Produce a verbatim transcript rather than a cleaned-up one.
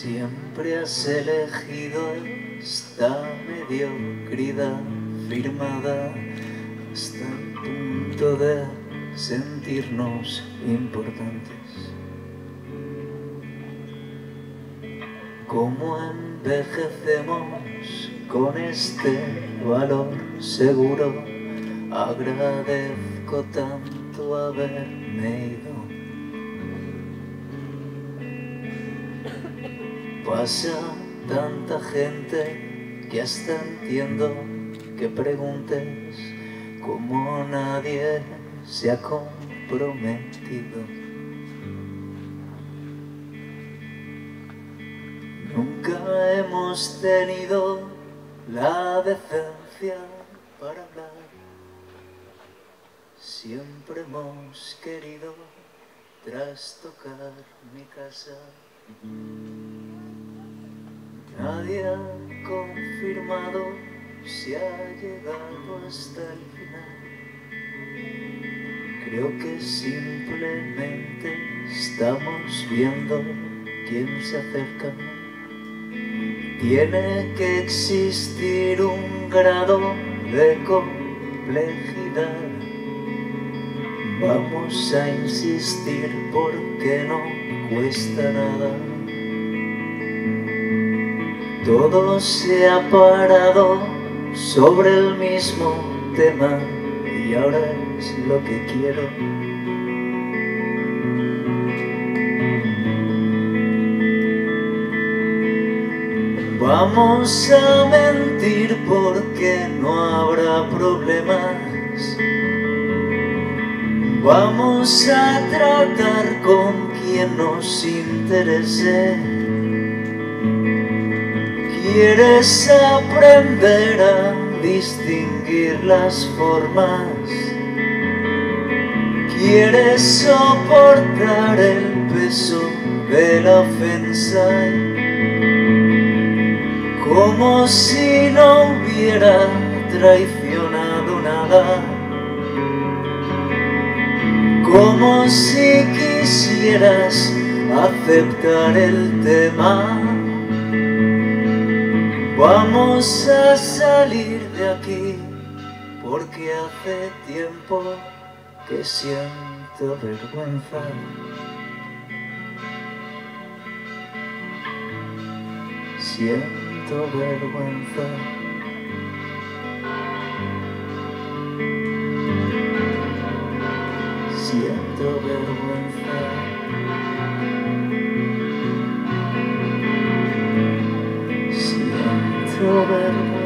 Siempre has elegido esta mediocridad firmada hasta el punto de sentirnos importantes. ¿Cómo envejecemos con este valor seguro? Agradezco tanto haberme ido. Pasa tanta gente que hasta entiendo que preguntes cómo nadie se ha comprometido. Nunca hemos tenido la decencia para hablar. Siempre hemos querido trastocar mi casa. Nadie ha confirmado si ha llegado hasta el final. Creo que simplemente estamos viendo quién se acerca. Tiene que existir un grado de complejidad. Vamos a insistir porque no cuesta nada. Todo se ha parado sobre el mismo tema y ahora es lo que quiero. Vamos a mentir porque no habrá problemas. Vamos a tratar con quien nos interese. ¿Quieres aprender a distinguir las formas? ¿Quieres soportar el peso de la ofensa? Como si no hubiera traicionado nada. Como si quisieras aceptar el tema. Vamos a salir de aquí porque hace tiempo que siento vergüenza. Siento vergüenza. Siento vergüenza. Siento vergüenza.